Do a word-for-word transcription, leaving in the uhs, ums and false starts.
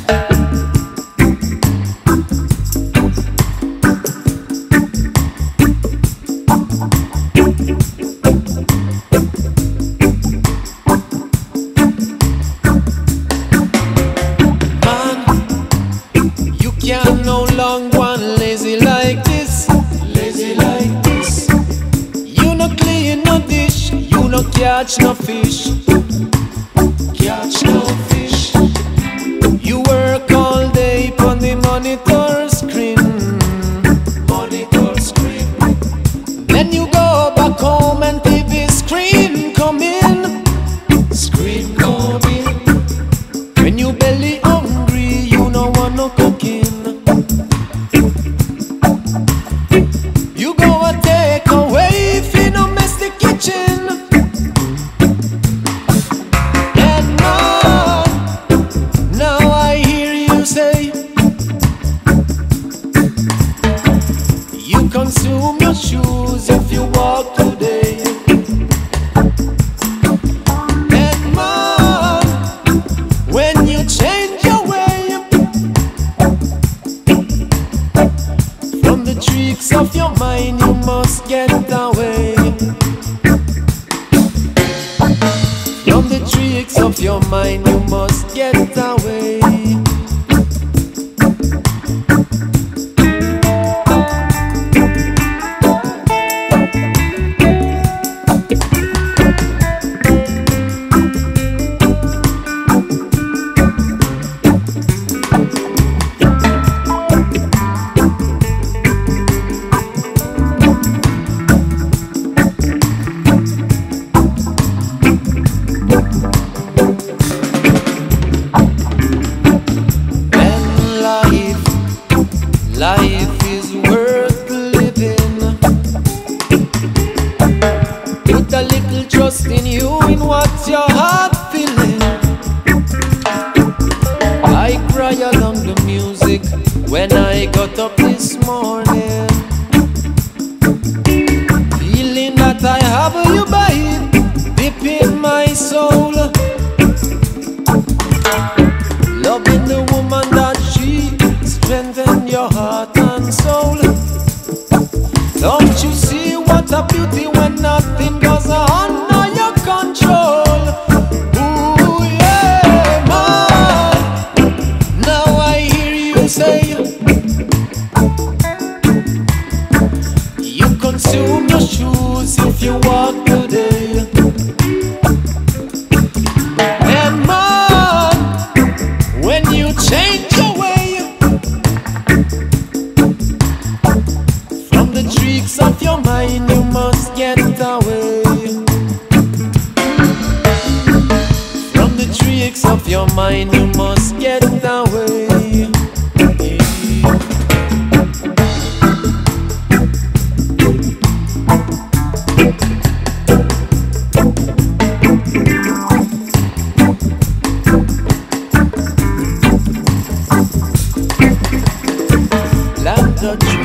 Can't no longer go lazy like this, lazy like this. You no clean no dish, you no catch no fish, catch no fish. You work all day on the monitor screen, monitor screen. Then you go back home and T V screen come in, screen come in. When you belly hungry, you no want no cooking. You go and take away if you no mess the kitchen. And now, now I hear you say you consume your shoes if you walk today. And man, when you change your way from the tricks of your mind, you must get away. From the tricks of your mind, you must get away. Life is worth living. Put a little trust in you, in what your heart feeling. I cry along the music when I got up this morning, feeling that I have you by deep in my soul. Loving the woman that she strengthen your heart and soul. Don't you see what a beauty when nothing goes under your control? Ooh yeah, man. Now I hear you say you consume your shoes if you walk today. And man, when you change your the tricks of your mind, you must get away. From the tricks of your mind, you must get away. Land of